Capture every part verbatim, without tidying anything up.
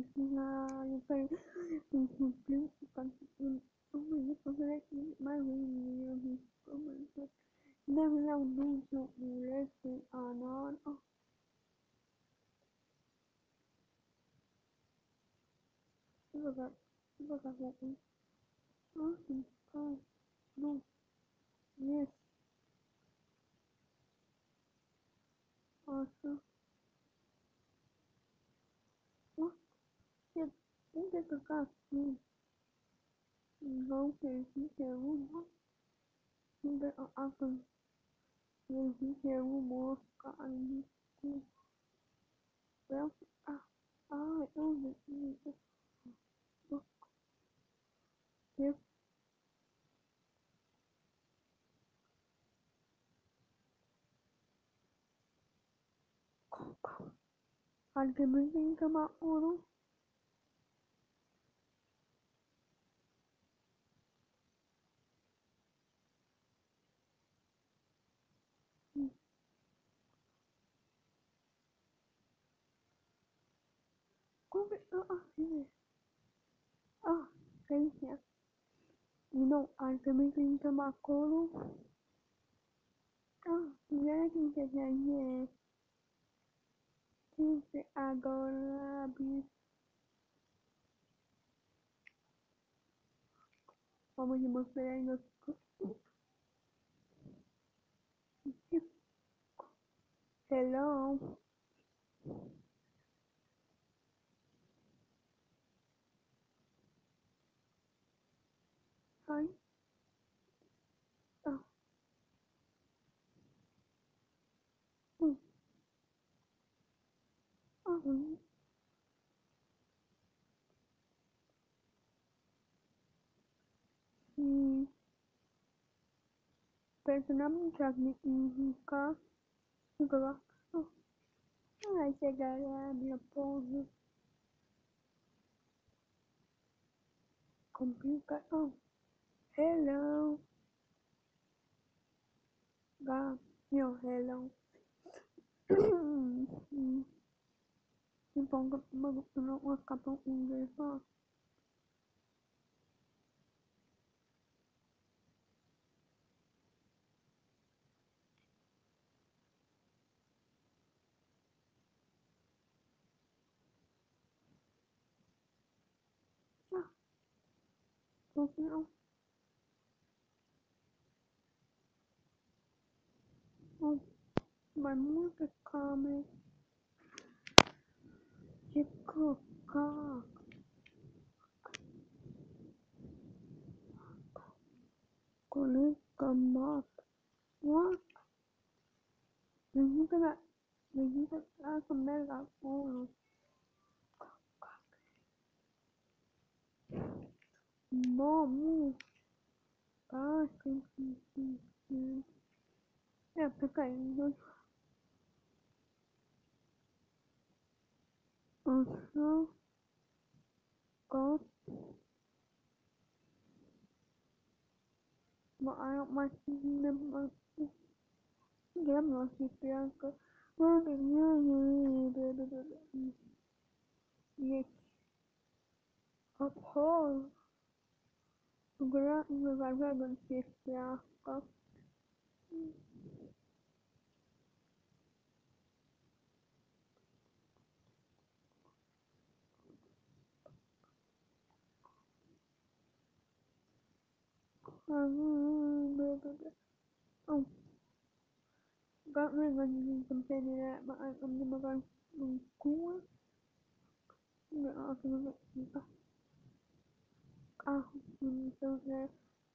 là phải mình mình kiếm còn mình không mình không phải mà mình mình không mình nên là đúng số người sẽ ở nó nó là nó là một nó thì có no yes also nó thì cũng cái cơ cả không thể chỉ theo nó nhưng cái ở ác nhưng chỉ theo một cái well ah ah oh yes ultimately come out oro có biết ah ah ah thank you you know ultimately come out oro ah yeah can get yeah que agora bis vamos mostrar aí no hello hi ah ừ ah ừ ừ personalmente gosto vai chegar a minha pose complica oh hello ga meu hello então uma uma capa inglês só ah não não mas muito calma que coca conecta map what mình cái lại mình cái đã không biết là ô mom ah sim sim sim sim é porque aí also got but I don't like them game masih biasa mobilnya yes apa gerak gerak dan siapa oh các người gần company lại mà anh ông nhưng mà gần cú nữa thì nó ah so there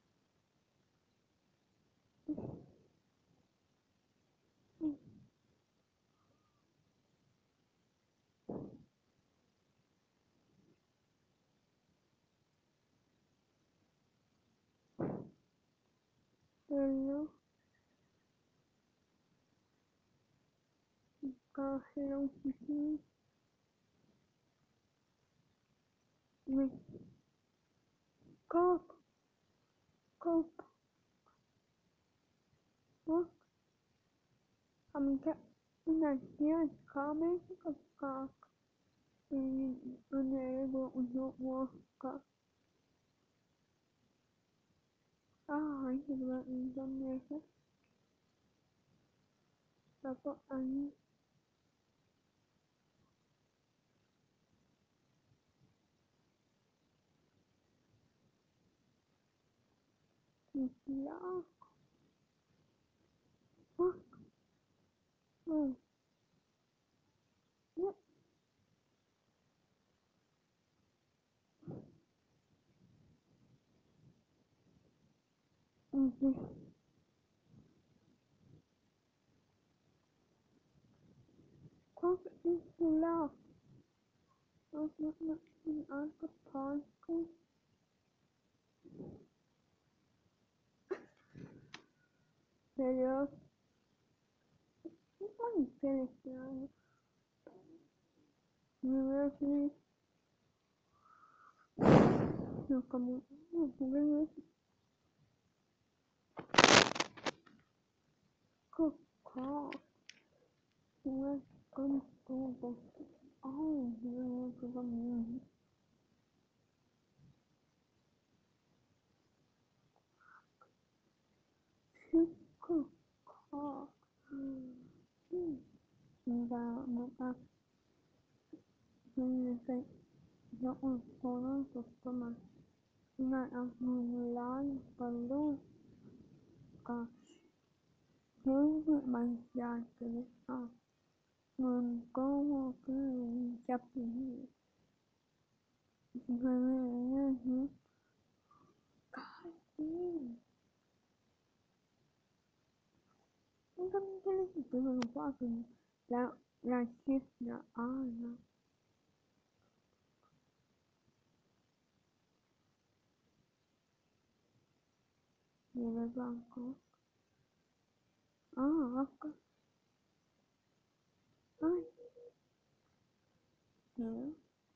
hello ka hello kiki me cop cop what I'm get in a here comment cop ingin unable untuk melakukan hal yang Indonesia dapat angin tidak apa hmm ya ini kok istilah untuk mengatur palsu serius bukan serius university yang kamu mungkin kok kok bukan kamu tuh oh dia juga mau kok kok và một ạc mình phải dọn số của tôi mà lại ạc mình lái perlu ka hướng mình ra cái à mình có một cái chấp nhận mình cái gì không có cái gì mình có cái là là chiếc là ai là người là bạn có à ok ai nhớ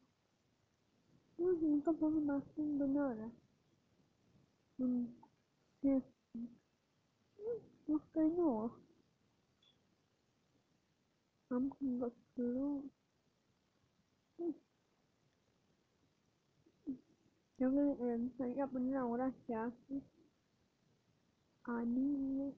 mình có phải mà xin bên đó là mình chiếc một cái nữa không được luôn Jangan yang saya benar orang siapa ani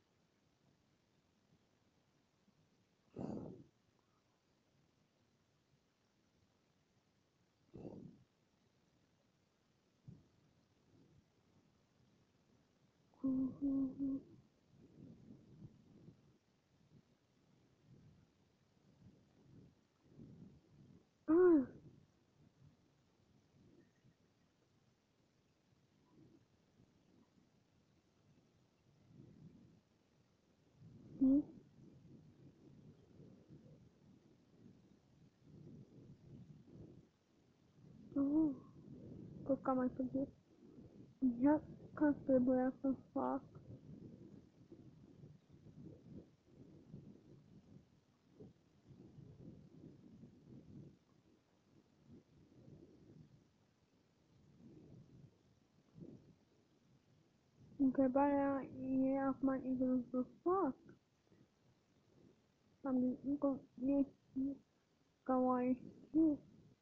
ah hmm oh kok kamu pergi ya kan beberapa fak beberapa ya akman itu fak kami kok ni kawan ni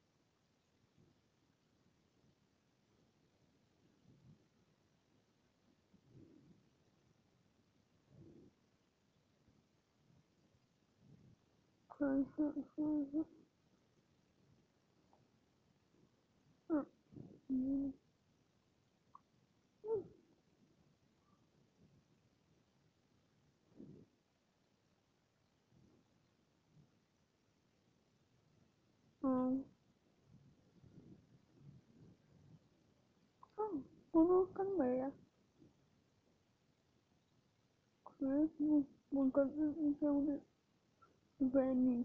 kan ah hmm oh oh oh kan ya kan bukan itu Benny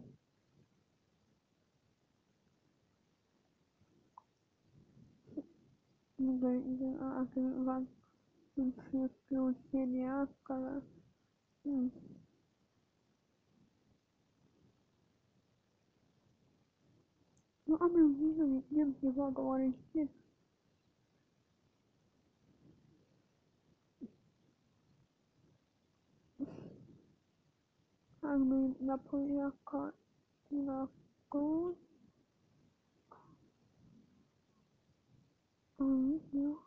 bukan itu akan Influencianya kalau hmm no I'm not really nem people go on shit I mean Napoleon caught you know go Paulinho.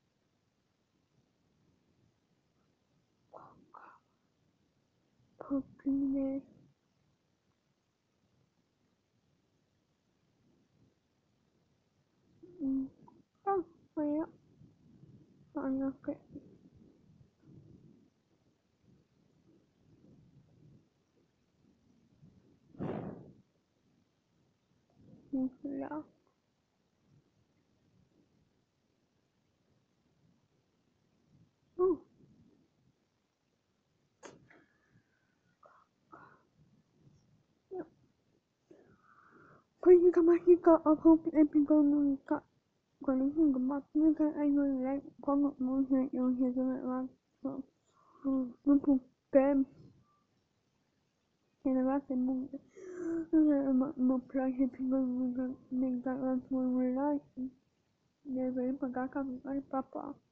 Paulinho. Ah, foi eu. Olha que muito legal. Uh, Khi các bạn khi có ở không em bị con nuôi cả còn những người mặt như các anh nuôi lại có một môn hệ yêu hệ cho mẹ bạn nó thuộc game thì là bác sẽ mong là một một play thì bị con mình các bạn nuôi lại để với mà các con cái papa